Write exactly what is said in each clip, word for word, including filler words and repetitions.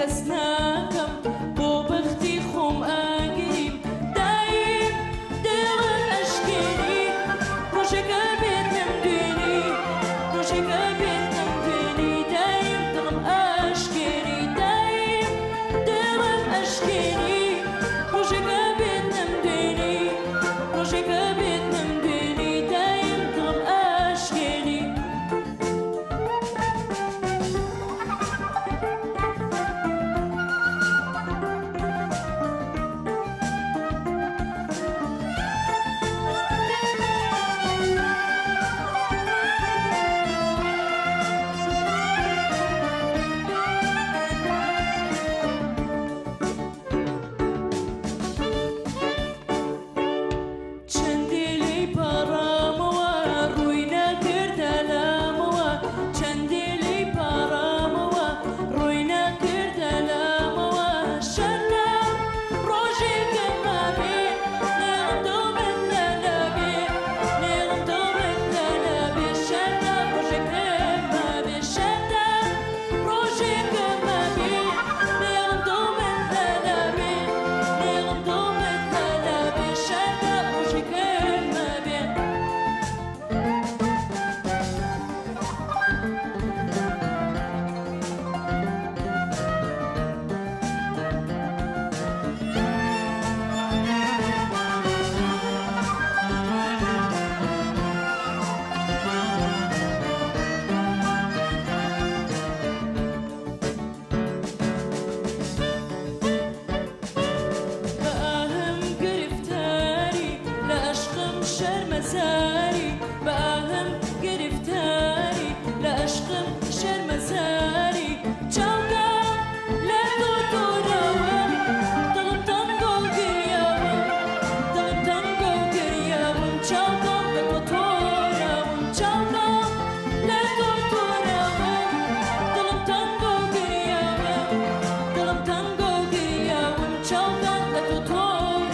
ناکەم بۆ بەختی خۆم ئاگریم دایم دڵم ئەشکێنی ڕۆژێکە بێتم دوێنی ڕۆژێکە بێتم دوێنی دایم دڵم ئەشکێنی دایم دڵم ئەشکێنی ڕۆژێکە بێتم دوێنی ڕۆژێکە بێتم دوێنی دایم دڵم ئەشکێنی شرمزاري باهم گرفتاری لعشقم شرمزاري چاوكا لا دوتوراوم دڵم تەنگۆ گریاوم دڵم تەنگۆ گریاوم چاوكا لا دوتوراوم چاوكا لا دوتوراوم دڵم تەنگۆ گریاوم دڵم تەنگۆ گریاوم چاوكا لا دوتوراوم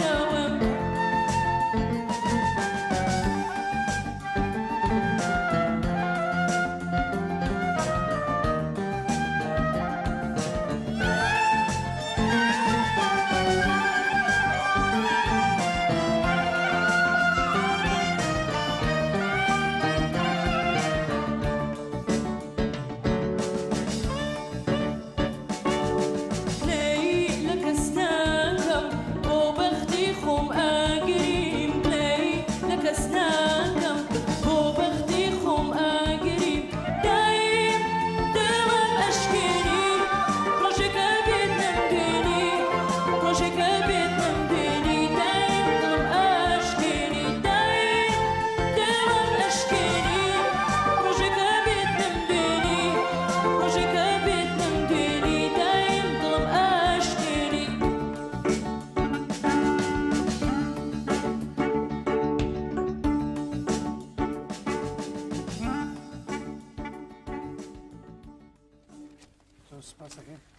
خۆم ئاگریم بڵێ لە کەس ناکەم بۆ بەختی خۆم ئاگریم دایم دڵم ئەشکێنی ڕۆژێکە بێتم دوێنی ڕۆژێکە بێتم دوێنی دایم دڵم ئەشکێنی دایم دڵم ئەشکێنی ڕۆژێکە بێتم دوێنی ڕۆژێکە بێتم دوێنی دایم دڵم ئەشکێنی Spas again.